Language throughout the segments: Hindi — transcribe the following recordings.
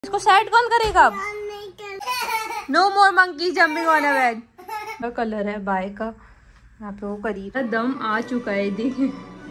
इसको सेट कौन करेगा अब? No more monkey jumping on a bed. Colour है बाय का, यहाँ पे वो करीब दम आ चुका है, देखिए।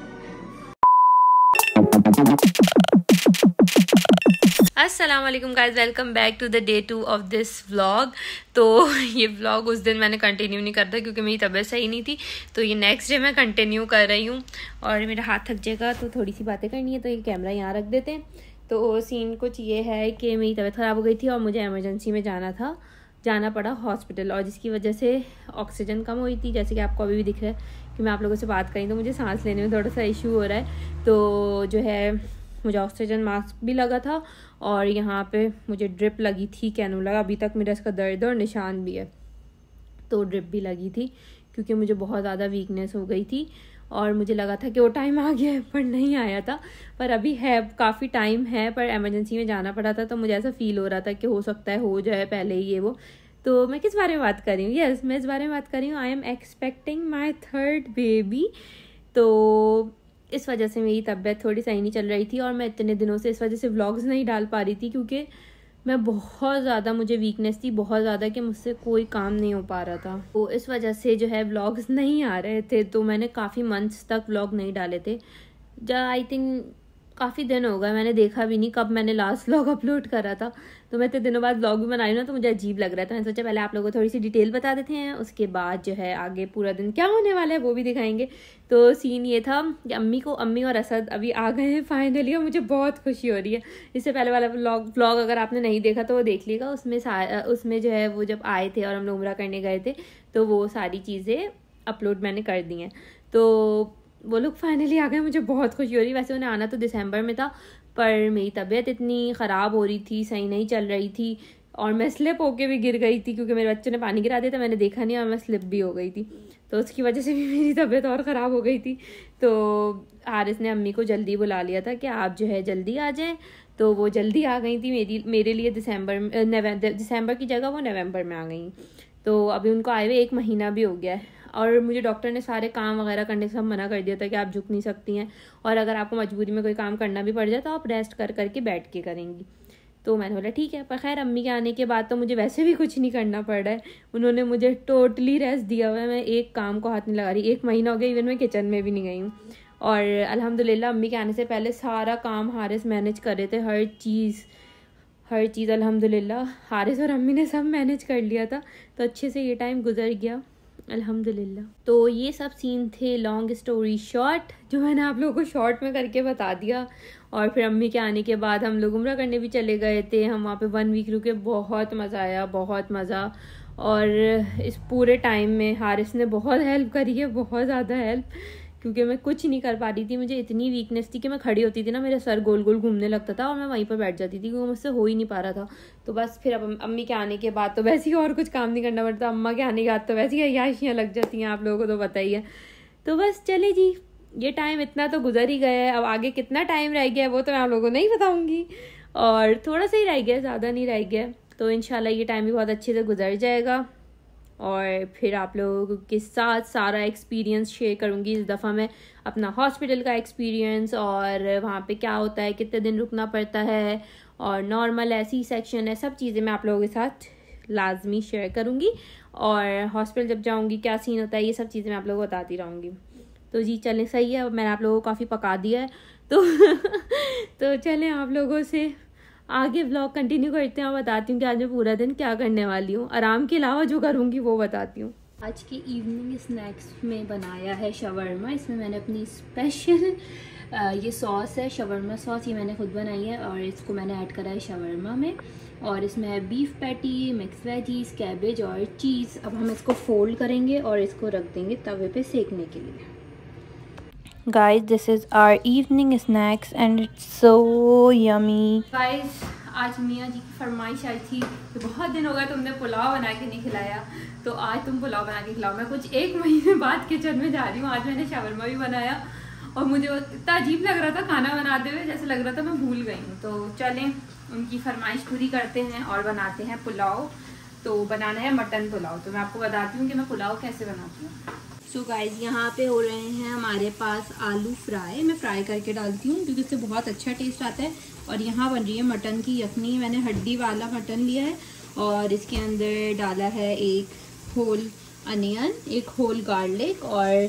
अस्सलाम वालेकुम guys, welcome back to the day 2 of this vlog. तो ये व्लॉग उस दिन मैंने कंटिन्यू नहीं करता क्योंकि मेरी तबीयत सही नहीं थी, तो ये नेक्स्ट डे मैं कंटिन्यू कर रही हूँ। और मेरा हाथ थक जाएगा तो थोड़ी सी बातें करनी है, तो ये कैमरा यहाँ रख देते हैं। तो सीन कुछ ये है कि मेरी तबीयत ख़राब हो गई थी और मुझे इमरजेंसी में जाना पड़ा हॉस्पिटल, और जिसकी वजह से ऑक्सीजन कम हुई थी। जैसे कि आपको अभी भी दिख रहा है कि मैं आप लोगों से बात करी तो मुझे सांस लेने में थोड़ा सा इशू हो रहा है। तो जो है मुझे ऑक्सीजन मास्क भी लगा था और यहाँ पे मुझे ड्रिप लगी थी, कैनुला। अभी तक मेरा इसका दर्द और निशान भी है। तो ड्रिप भी लगी थी क्योंकि मुझे बहुत ज़्यादा वीकनेस हो गई थी और मुझे लगा था कि वो टाइम आ गया है, पर नहीं आया था। पर अभी है, काफ़ी टाइम है, पर इमरजेंसी में जाना पड़ा था। तो मुझे ऐसा फील हो रहा था कि हो सकता है हो जाए पहले ही ये वो। तो मैं किस बारे में बात कर रही हूँ? यस, मैं इस बारे में बात कर रही हूँ, I am expecting my 3rd baby. तो इस वजह से मेरी तबीयत थोड़ी सही नहीं चल रही थी और मैं इतने दिनों से इस वजह से व्लॉग्स नहीं डाल पा रही थी क्योंकि मैं बहुत ज़्यादा, मुझे वीकनेस थी बहुत ज़्यादा कि मुझसे कोई काम नहीं हो पा रहा था। तो इस वजह से जो है व्लॉग्स नहीं आ रहे थे। तो मैंने काफ़ी मंथ्स तक व्लॉग नहीं डाले थे। आई थिंक काफ़ी दिन हो गए, मैंने देखा भी नहीं कब मैंने लास्ट व्लॉग अपलोड करा था। तो मैं इतने दिनों बाद व्लॉग भी बनाई ना, तो मुझे अजीब लग रहा था। मैंने सोचा पहले आप लोगों को थोड़ी सी डिटेल बता देते हैं, उसके बाद जो है आगे पूरा दिन क्या होने वाला है वो भी दिखाएंगे। तो सीन ये था कि अम्मी और असद अभी आ गए हैं फाइनली, और मुझे बहुत खुशी हो रही है। इससे पहले वाला व्लॉग अगर आपने नहीं देखा तो वो देख लीजिएगा। उसमें जो है वो जब आए थे और हम लोग उम्रा करने गए थे, तो वो सारी चीज़ें अपलोड मैंने कर दी हैं। तो वो लोग फाइनली आ गए, मुझे बहुत खुशी हो रही है। वैसे उन्हें आना तो दिसंबर में था, पर मेरी तबीयत इतनी ख़राब हो रही थी, सही नहीं चल रही थी, और मैं स्लिप होके भी गिर गई थी क्योंकि मेरे बच्चे ने पानी गिरा दिया था, मैंने देखा नहीं और मैं स्लिप भी हो गई थी। तो उसकी वजह से भी मेरी तबीयत और ख़राब हो गई थी। तो हारिस ने अम्मी को जल्दी बुला लिया था कि आप जो है जल्दी आ जाएँ। तो वो जल्दी आ गई थी मेरे लिए। दिसंबर की जगह वो नवंबर में आ गई। तो अभी उनको आए हुए 1 महीना भी हो गया है, और मुझे डॉक्टर ने सारे काम वगैरह करने से सब मना कर दिया था कि आप झुक नहीं सकती हैं, और अगर आपको मजबूरी में कोई काम करना भी पड़ जाए तो आप रेस्ट करके बैठ के करेंगी। तो मैंने बोला ठीक है। पर खैर अम्मी के आने के बाद तो मुझे वैसे भी कुछ नहीं करना पड़ रहा है, उन्होंने मुझे टोटली रेस्ट दिया हुआ है। मैं एक काम को हाथ नहीं लगा रही, 1 महीना हो गया, इवन मैं किचन में भी नहीं गई हूँ। और अल्हम्दुलिल्लाह अम्मी के आने से पहले सारा काम हारिस मैनेज कर रहे थे, हर चीज़ अल्हम्दुलिल्लाह हारिस और अम्मी ने सब मैनेज कर लिया था। तो अच्छे से ये टाइम गुजर गया अल्हम्दुलिल्लाह। तो ये सब सीन थे, लॉन्ग स्टोरी शॉर्ट, जो मैंने आप लोगों को शॉर्ट में करके बता दिया। और फिर अम्मी के आने के बाद हम लोग उम्रा करने भी चले गए थे। हम वहाँ पे 1 वीक रुके, बहुत मज़ा आया, बहुत मज़ा। और इस पूरे टाइम में हारिस ने बहुत हेल्प करी है, बहुत ज़्यादा हेल्प, क्योंकि मैं कुछ नहीं कर पा रही थी। मुझे इतनी वीकनेस थी कि मैं खड़ी होती थी ना, मेरा सर गोल गोल घूमने लगता था और मैं वहीं पर बैठ जाती थी क्योंकि मुझसे हो ही नहीं पा रहा था। तो बस फिर अब अम्मी के आने के बाद तो वैसे ही और कुछ काम नहीं करना पड़ता, अम्मा के आने के बाद तो वैसे ही अय्याशियाँ लग जाती हैं, आप लोगों को तो पता ही है। तो बस चले जी, ये टाइम इतना तो गुजर ही गया है। अब आगे कितना टाइम रह गया है वो तो मैं आप लोगों को नहीं बताऊँगी, और थोड़ा सा ही रह गया, ज़्यादा नहीं रह गया। तो इंशाल्लाह ये टाइम भी बहुत अच्छे से गुजर जाएगा और फिर आप लोगों के साथ सारा एक्सपीरियंस शेयर करूँगी। इस दफ़ा मैं अपना हॉस्पिटल का एक्सपीरियंस, और वहाँ पे क्या होता है, कितने दिन रुकना पड़ता है, और नॉर्मल है, सी सेक्शन है, सब चीज़ें मैं आप लोगों के साथ लाजमी शेयर करूँगी। और हॉस्पिटल जब जाऊँगी क्या सीन होता है, ये सब चीज़ें मैं आप लोगों को बताती रहूँगी। तो जी चलें, सही है, मैंने आप लोगों को काफ़ी पका दिया है। तो चलें आप लोगों से आगे व्लॉग कंटिन्यू करते हैं और बताती हूँ कि आज मैं पूरा दिन क्या करने वाली हूँ। आराम के अलावा जो करूँगी वो बताती हूँ। आज की इवनिंग स्नैक्स में बनाया है शवरमा। इसमें मैंने अपनी स्पेशल ये सॉस है, शवरमा सॉस, ये मैंने खुद बनाई है और इसको मैंने ऐड करा है शवरमा में। और इसमें है beef patty, mix veggies, cabbage और चीज़। अब हम इसको फोल्ड करेंगे और इसको रख देंगे तवे पे सेकने के लिए। Guys, this is our evening snacks and it's so yummy. Guys, आज मियाँ जी की फरमाइश आई थी कि बहुत दिन हो गए तुमने पुलाव बना के नहीं खिलाया, तो आज तुम पुलाव बना के खिलाओ। मैं कुछ 1 महीने बाद किचन में जा रही हूँ। आज मैंने शवरमा भी बनाया और मुझे इतना अजीब लग रहा था खाना बनाते हुए, जैसे लग रहा था मैं भूल गई हूँ। तो चलें उनकी फरमाइश पूरी करते हैं और बनाते हैं पुलाव। तो बनाना है मटन पुलाव। तो मैं आपको बताती हूँ कि मैं पुलाव कैसे बनाती हूँ। सो गाइस यहाँ पे हो रहे हैं हमारे पास आलू फ्राई। मैं फ्राई करके डालती हूँ क्योंकि इससे बहुत अच्छा टेस्ट आता है। और यहाँ बन रही है मटन की यखनी। मैंने हड्डी वाला मटन लिया है और इसके अंदर डाला है एक होल अनियन, एक होल गार्लिक और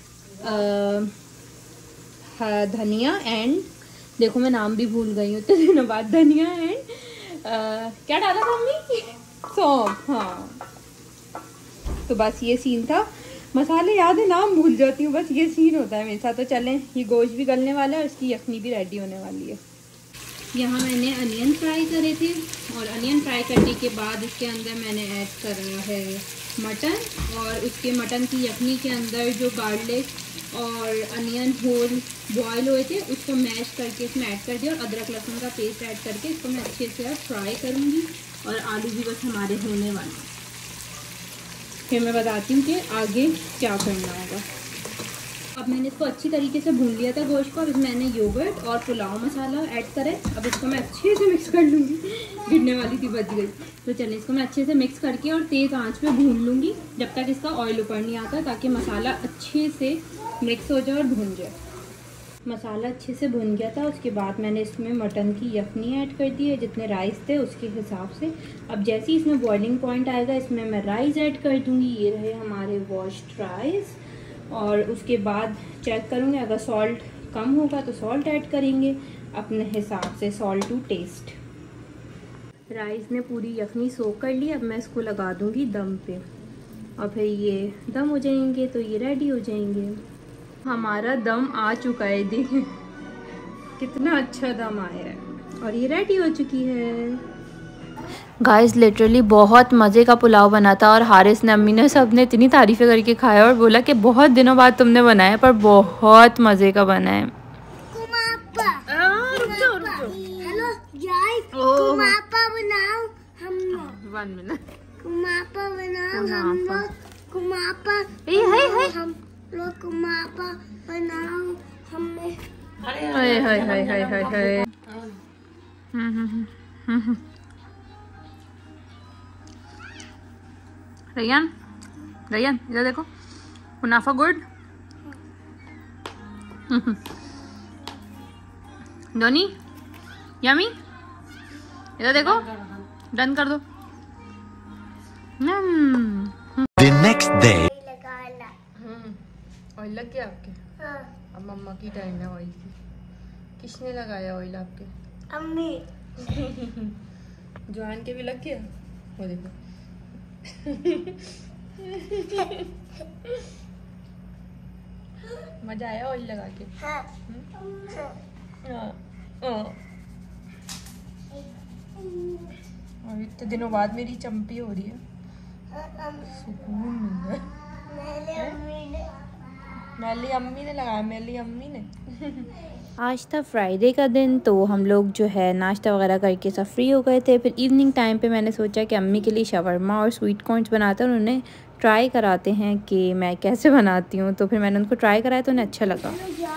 धनिया एंड देखो मैं नाम भी भूल गई हूँ इतने दिनों बाद। धनिया एंड क्या डाला था मम्मी? सौंफ। हाँ, तो बस ये सीन था। मसाले याद है, नाम भूल जाती हूँ, बस ये सीन होता है मेरे साथ। तो चलें, ये गोश्त भी गलने वाला है और इसकी यखनी भी रेडी होने वाली है। यहाँ मैंने अनियन फ्राई करे थे और अनियन फ्राई करने के बाद इसके अंदर मैंने ऐड करा है मटन और उसके मटन की यखनी के अंदर जो गार्लिक और अनियन होल बॉयल हुए थे उसको मैश करके इसमें ऐड कर दिया और अदरक लहसुन का पेस्ट ऐड करके इसको मैं अच्छे से अब फ्राई करूँगी। और आलू भी बस हमारे होने वाले हैं। फिर मैं बताती हूँ कि आगे क्या करना होगा। अब मैंने इसको अच्छी तरीके से भून लिया था गोश्त को। अब इसमें मैंने योगर्ट और पुलाव मसाला ऐड करे। अब इसको मैं अच्छे से मिक्स कर लूँगी। गिरने वाली थी, बच गई। तो चलिए इसको मैं अच्छे से मिक्स करके और तेज़ आंच पे भून लूँगी जब तक इसका ऑयल ऊपर नहीं आता, ताकि मसाला अच्छे से मिक्स हो जाए और भून जाए। मसाला अच्छे से भुन गया था। उसके बाद मैंने इसमें मटन की यखनी ऐड कर दी है, जितने राइस थे उसके हिसाब से। अब जैसे ही इसमें बॉइलिंग पॉइंट आएगा इसमें मैं राइस ऐड कर दूंगी। ये रहे हमारे वॉश्ड राइस। और उसके बाद चेक करूँगी, अगर सॉल्ट कम होगा तो सॉल्ट ऐड करेंगे अपने हिसाब से, सॉल्ट टू टेस्ट। राइस ने पूरी यखनी सोख कर ली। अब मैं इसको लगा दूँगी दम पे और फिर ये दम हो जाएंगे तो ये रेडी हो जाएंगे। हमारा दम आ चुका है, देखिए कितना अच्छा दम आया है और ये रेडी हो चुकी है। गाइस लिटरली बहुत मज़े का पुलाव बना था और हारिस ने, अम्मी ने, सब ने इतनी तारीफ़ें करके खाया और बोला कि बहुत दिनों बाद तुमने बनाया पर बहुत मज़े का बना है। रैयान, रैयान इधर देखो, कुनाफा गुड। डोनी यमी, इधर देखो, डन कर दो। The next day. ऑयल लग गया आपके? हाँ। अब मम्मा की टाइम है ऑयल की। किसने लगाया ऑयल आपके? अम्मी। जॉन के भी लग गया, वो देखो। मजा आया ऑयल लगा के? हाँ। और इतने दिनों बाद मेरी चंपी हो रही है, सुकून मिल रहा है। मेली अम्मी ने लगाया, मेली अम्मी ने। आज था फ्राइडे का दिन, तो हम लोग जो है नाश्ता वगैरह करके सब फ्री हो गए थे। फिर इवनिंग टाइम पे मैंने सोचा कि अम्मी के लिए शवरमा और स्वीट कॉर्न्स बनाते हैं और उन्हें ट्राई कराते हैं कि मैं कैसे बनाती हूँ। तो फिर मैंने उनको ट्राई कराया तो उन्हें अच्छा लगा।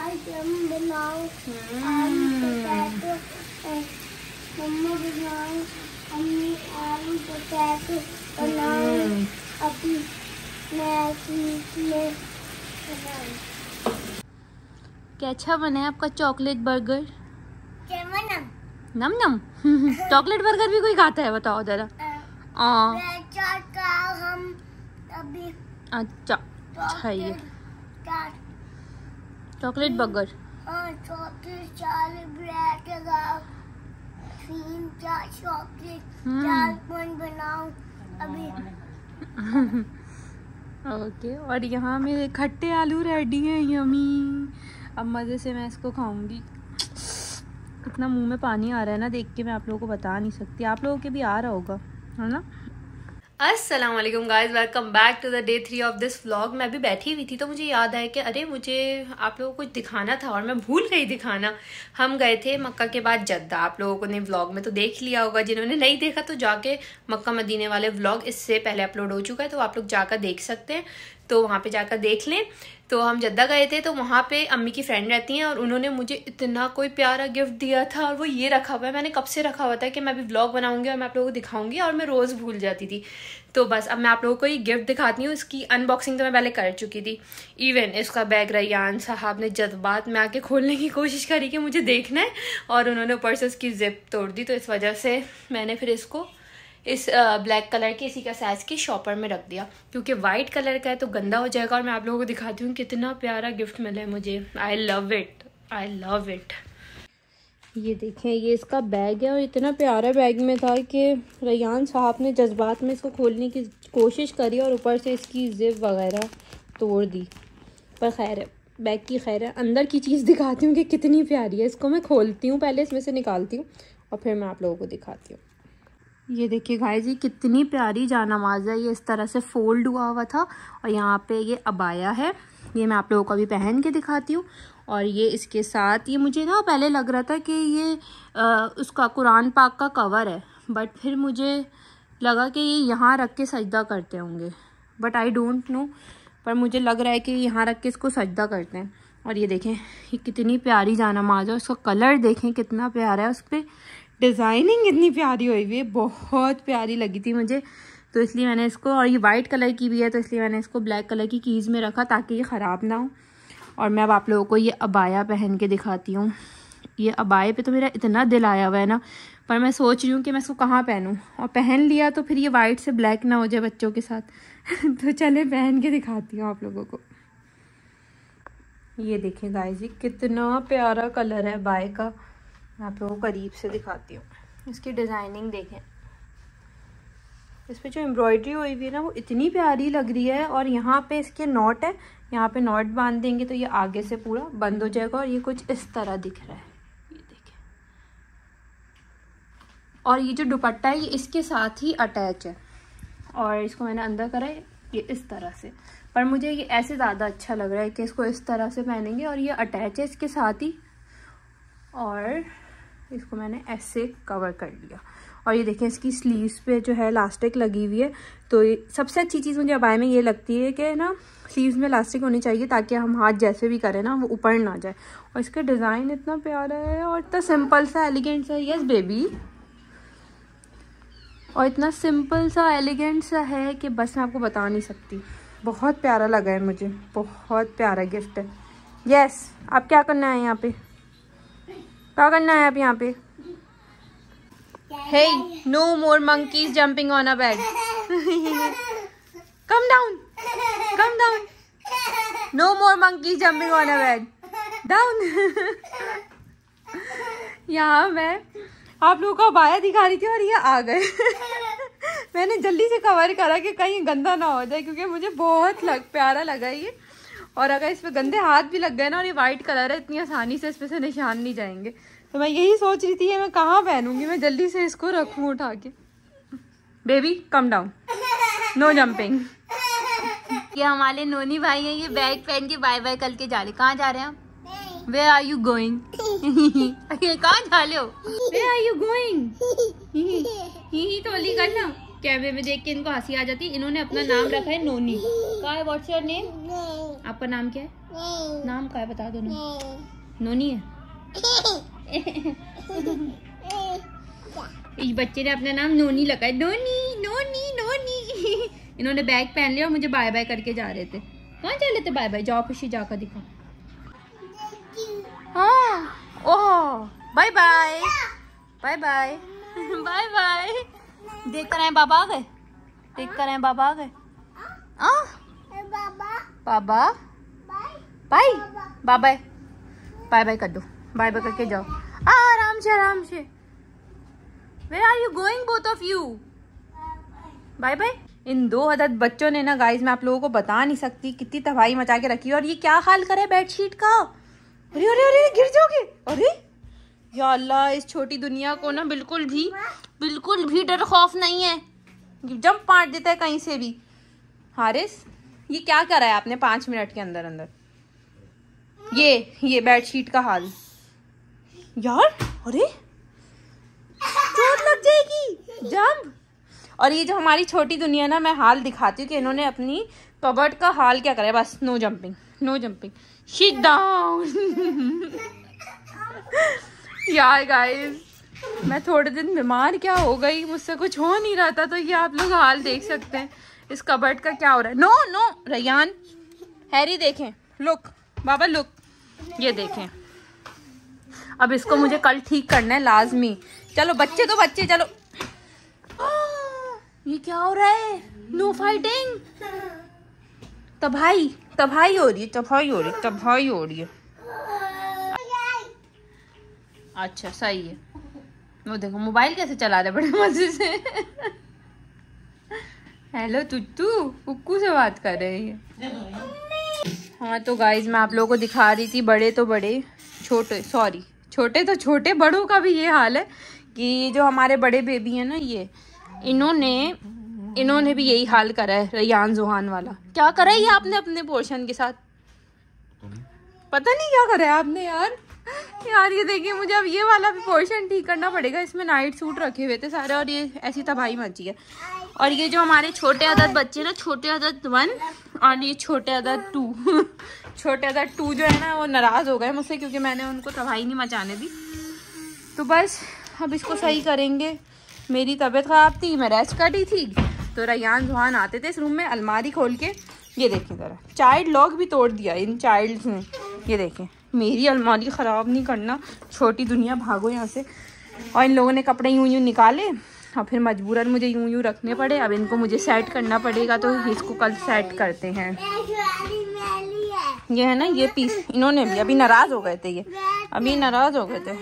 कैसा बना है आपका चॉकलेट बर्गर? नम नम। चॉकलेट बर्गर भी कोई खाता है, बताओ जरा। हम अभी अच्छा अच्छा ये चॉकलेट बर्गर। ओके, और यहाँ मेरे खट्टे आलू रेडी हैं, यमी। अब मज़े से मैं इसको खाऊंगी। इतना मुंह में पानी आ रहा है ना देख के, मैं आप लोगों को बता नहीं सकती। आप लोगों के भी आ रहा होगा, है ना? अस्सलाम वालेकुम guys, welcome back to the day 3 of this vlog. मैं अभी बैठी हुई थी तो मुझे याद आया कि अरे मुझे आप लोगों को कुछ दिखाना था और मैं भूल गई दिखाना। हम गए थे मक्का के बाद जद्दा। आप लोगों को ने व्लॉग में तो देख लिया होगा, जिन्होंने नहीं देखा तो जाके मक्का मदीने वाले व्लॉग इससे पहले अपलोड हो चुका है, तो आप लोग जाकर देख सकते हैं। तो वहाँ पे जाकर देख लें। तो हम जद्दा गए थे, तो वहाँ पे अम्मी की फ्रेंड रहती हैं और उन्होंने मुझे इतना कोई प्यारा गिफ्ट दिया था, और वो ये रखा हुआ है। मैंने कब से रखा हुआ था कि मैं अभी व्लॉग बनाऊंगी और मैं आप लोगों को दिखाऊंगी, और मैं रोज़ भूल जाती थी। तो बस अब मैं आप लोगों को ये गिफ्ट दिखाती हूँ। इसकी अनबॉक्सिंग तो मैं पहले कर चुकी थी। इवन इसका बैग रैयान साहब ने जज्बात में आके खोलने की कोशिश करी कि मुझे देखना है, और उन्होंने ऊपर से उसकी जिप तोड़ दी। तो इस वजह से मैंने फिर इसको इस ब्लैक कलर के इसी का साइज़ की शॉपर में रख दिया, क्योंकि वाइट कलर का है तो गंदा हो जाएगा। और मैं आप लोगों को दिखाती हूँ कितना प्यारा गिफ्ट मिला है मुझे। I love it, I love it. ये देखें, ये इसका बैग है, और इतना प्यारा बैग में था कि रैयान साहब ने जज्बात में इसको खोलने की कोशिश करी और ऊपर से इसकी जिप वगैरह तोड़ दी। पर खैर है, बैग की खैर है। अंदर की चीज़ दिखाती हूँ कि कितनी प्यारी है। इसको मैं खोलती हूँ, पहले इसमें से निकालती हूँ और फिर मैं आप लोगों को दिखाती हूँ। ये देखिए गाइस, ये कितनी प्यारी जानामाज़ है। ये इस तरह से फोल्ड हुआ हुआ था, और यहाँ पे ये अबाया है। ये मैं आप लोगों को अभी पहन के दिखाती हूँ। और ये इसके साथ, ये मुझे ना पहले लग रहा था कि ये उसका कुरान पाक का कवर है, बट फिर मुझे लगा कि ये यहाँ रख के सजदा करते होंगे, बट आई डोंट नो। पर मुझे लग रहा है कि यहाँ रख के इसको सजदा करते हैं। और ये देखें, ये कितनी प्यारी जानामाज़ है। उसका कलर देखें कितना प्यारा है, उस पर डिज़ाइनिंग इतनी प्यारी हुई हुई है, बहुत प्यारी लगी थी मुझे। तो इसलिए मैंने इसको, और ये वाइट कलर की भी है, तो इसलिए मैंने इसको ब्लैक कलर की कीज़ में रखा ताकि ये ख़राब ना हो। और मैं अब आप लोगों को ये अबाया पहन के दिखाती हूँ। ये अबाए पे तो मेरा इतना दिल आया हुआ है ना, पर मैं सोच रही हूँ कि मैं इसको कहाँ पहनूँ। और पहन लिया तो फिर ये वाइट से ब्लैक ना हो जाए बच्चों के साथ। तो चले पहन के दिखाती हूँ आप लोगों को। ये देखें गाइस, ये कितना प्यारा कलर है अबाए का। मैं आप लोगों को करीब से दिखाती हूँ। इसकी डिज़ाइनिंग देखें, इस पर जो एम्ब्रॉयडरी हुई हुई है ना, वो इतनी प्यारी लग रही है। और यहाँ पे इसके नॉट है, यहाँ पे नॉट बांध देंगे तो ये आगे से पूरा बंद हो जाएगा। और ये कुछ इस तरह दिख रहा है, ये देखें। और ये जो दुपट्टा है, ये इसके साथ ही अटैच है। और इसको मैंने अंदर करा है ये इस तरह से, पर मुझे ये ऐसे ज़्यादा अच्छा लग रहा है कि इसको इस तरह से पहनेंगे। और ये अटैच है इसके साथ ही, और इसको मैंने ऐसे कवर कर लिया। और ये देखें, इसकी स्लीव्स पे जो है इलास्टिक लगी हुई है। तो ये सबसे अच्छी चीज़ मुझे अबाए में ये लगती है कि ना स्लीव्स में इलास्टिक होनी चाहिए, ताकि हम हाथ जैसे भी करें ना वो ऊपर ना जाए। और इसका डिज़ाइन इतना प्यारा है और इतना सिंपल सा एलिगेंट सा, यस बेबी, और इतना सिंपल सा एलिगेंट सा है कि बस मैं आपको बता नहीं सकती। बहुत प्यारा लगा है मुझे, बहुत प्यारा गिफ्ट है। यस, आप क्या करना है यहाँ पे, क्या करना है आप यहाँ पे? Hey, no more monkeys jumping on a bed. Come down, come down. No more monkeys jumping on a bed. Down. यहाँ मैं आप लोगों को अबाया दिखा रही थी और ये आ गए। मैंने जल्दी से कवर करा कि कहीं गंदा ना हो जाए, क्योंकि मुझे बहुत प्यारा लगा ये। और अगर इस पे गंदे हाथ भी लग गए ना, और ये वाइट कलर है, इतनी आसानी से इस पे से निशान नहीं जाएंगे। तो मैं यही सोच रही थी कि मैं कहाँ पहनूंगी, मैं जल्दी से इसको रखूँ उठा के। Baby come down, no jumping. ये हमारे नोनी भाई हैं, ये बैग पहन के बाय बाय करके जा रहे। कहाँ जा रहे हैं आप? Where are you going? कहाँ जा रहे हो? Where are you going? ही टोली करना। कैमरे में देख के इनको हंसी आ जाती है। इन्होंने अपना नाम रखा है नोनी। क्या है? What's your name? आपका नाम क्या है? नाम क्या है बता दो ना। नोनी है। इस बच्चे ने अपना नाम नोनी लगा है। नोनी नोनी नोनी। इन्होंने बैग पहन लिया और मुझे बाय बाय करके जा रहे थे। कहाँ जा रहे थे बाय बाय? जाओ खुशी जाकर दिखाओ। हाँ, oh bye bye bye bye bye bye. देख कर आए बाबा आ गए, देख कर आए बाबा आ गए। बाबा bye bye bye bye bye कर दो, बाय बाय करके जाओ। आराम से आराम से। Where are you going both of you? Bye bye. इन दो अदद बच्चों ने ना गाइस, मैं आप लोगों को बता नहीं सकती कितनी तबाही मचा के रखी है। और ये क्या हाल करे बेडशीट का। अरे अरे अरे गिर जाओगे। अरे या अल्लाह, इस छोटी दुनिया को ना बिल्कुल भी डर खौफ नहीं है, जंप मार देता है कहीं से भी। हारिस, ये क्या करा है आपने 5 मिनट के अंदर अंदर? ये बेडशीट का हाल यार। अरे चोट लग जाएगी, जंप। और ये जो हमारी छोटी दुनिया ना, मैं हाल दिखाती हूँ कि इन्होंने अपनी कबर्ड का हाल क्या करे, बस no jumping no jumping, sit down. यार गाइस मैं थोड़े दिन बीमार क्या हो गई, मुझसे कुछ हो नहीं रहा था, तो ये आप लोग हाल देख सकते हैं इस कबर्ड का क्या हो रहा है। नो नो रयान, हैरी देखें, लुक बाबा लुक, ये देखें। अब इसको मुझे कल ठीक करना है लाजमी। चलो बच्चे तो बच्चे, चलो। ये क्या हो रहा है, नो फाइटिंग, तबाही तबाही हो रही है, तबाही हो रही है, तबाही हो रही है। अच्छा सही है, वो देखो मोबाइल कैसे चला रहे बड़े मजे से। हेलो तुत्तू, कुक्कू से बात कर रहे हैं। हाँ तो गाइज मैं आप लोगों को दिखा रही थी, बड़े तो बड़े, छोटे सॉरी छोटे तो छोटे, बड़ों का भी ये हाल है कि जो हमारे बड़े बेबी है ना, ये इन्होंने भी यही हाल करा है, रयान जोहान वाला। क्या करा है ये आपने अपने पोर्शन के साथ, पता नहीं क्या करा है आपने यार। यार ये देखिए, मुझे अब ये वाला भी पोर्शन ठीक करना पड़ेगा। इसमें नाइट सूट रखे हुए थे सारे और ये ऐसी तबाही मची है। और ये जो हमारे छोटे अदद बच्चे ना, छोटे अदद 1 और ये छोटे अदद 2 छोटे अदद 2 जो है ना वो नाराज हो गए मुझसे क्योंकि मैंने उनको तबाही नहीं मचाने दी। तो बस अब इसको सही करेंगे। मेरी तबीयत ख़राब थी, मैं रेस्ट कर रही थी, तो रयान जुहान आते थे इस रूम में, अलमारी खोल के ये देखें ज़रा, चाइल्ड लॉक भी तोड़ दिया इन चाइल्ड्स ने। ये देखें, मेरी अलमारी ख़राब नहीं करना, छोटी दुनिया भागो यहाँ से। और इन लोगों ने कपड़े यूं निकाले और फिर मजबूरन मुझे यूं रखने पड़े। अब इनको मुझे सेट करना पड़ेगा, तो इसको कल सेट करते हैं। ये है ना, ये पीस इन्होंने भी अभी नाराज़ हो गए थे, ये अभी नाराज़ हो गए थे।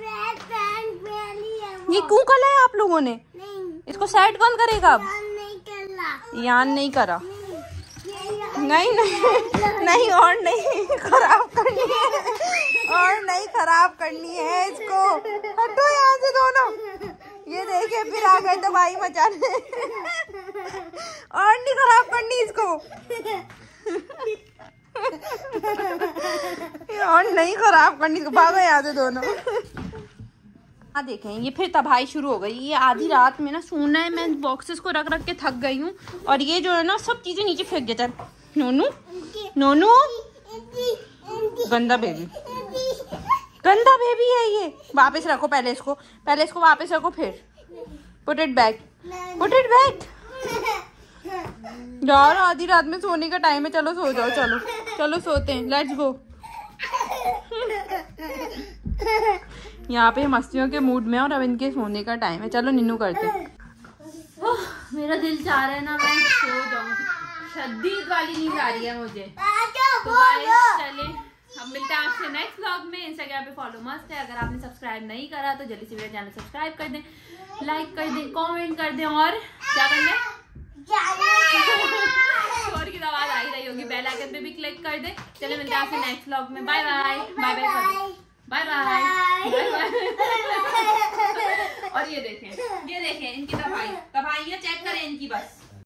ये क्यों कल है आप लोगों ने, इसको सेट कौन करेगा अब? यान नहीं करा, नहीं नहीं नहीं, और नहीं खराब करनी है, और नहीं खराब करनी है इसको। हटो यहाँ से दोनों। ये देखे फिर आ गए तबाही मचाने। और नहीं खराब करनी इसको, और नहीं खराब करनी इसको, भागो यहाँ से दोनों। हाँ देखें, ये फिर तबाही शुरू हो गई। ये आधी रात में ना सोना है, मैं बॉक्सेस को रख रख के थक गई हूँ, और ये जो है ना सब चीजें नीचे फेंक देता है। नोनू नोनू, गंदा बेबी, गंदा बेबी है ये। वापस रखो पहले इसको वापस रखो, फिर put it back, put it back. यार आधी रात में सोने का टाइम है, चलो सो जाओ, चलो चलो सोते हैं, लेट्स गो। यहाँ पे मस्तियों के मूड में, और अब इनके सोने का टाइम है, चलो निन्नू करते। मेरा दिल चाह रहा है ना मैं सो जाऊँ, शदीद वाली नींद आ रही है मुझे। तो चले अब मिलते हैं आपसे नेक्स्ट व्लॉग में। इंस्टाग्राम पे फॉलो मस्त है, अगर आपने सब्सक्राइब नहीं करा तो जल्दी से मेरा चैनल सब्सक्राइब कर दें, लाइक कर दें, कमेंट कर दें, और क्या करना है, शोर की आवाज आ ही रही होगी, बेल आइकन पे भी क्लिक कर दें। चले मिलते हैं आपसे नेक्स्ट व्लॉग में। Bye bye bye bye bye bye. और ये देखें इनकी तबाही चेक करें इनकी, बस